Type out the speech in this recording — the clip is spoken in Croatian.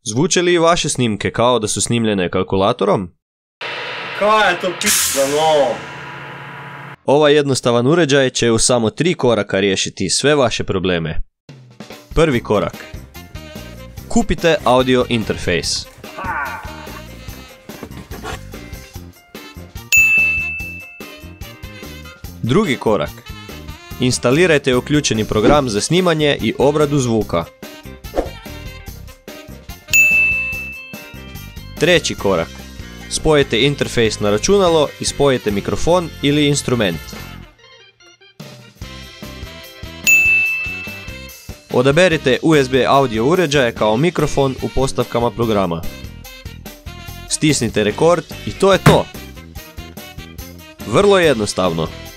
Zvuče li vaše snimke kao da su snimljene kalkulatorom? Kaj je to p***a no? Ovaj jednostavan uređaj će u samo 3 koraka riješiti sve vaše probleme. Prvi korak. Kupite audio interfejs. Drugi korak. Instalirajte uključeni program za snimanje i obradu zvuka. Treći korak. Spojite interfejs na računalo i spojite mikrofon ili instrument. Odaberite USB audio uređaje kao mikrofon u postavkama programa. Stisnite rekord i to je to! Vrlo jednostavno.